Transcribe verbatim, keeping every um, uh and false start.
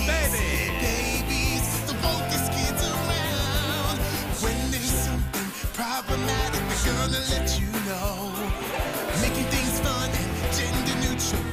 baby. Babies, the focus kids around. When there's something problematic, we're gonna let you know. Making things fun and gender neutral.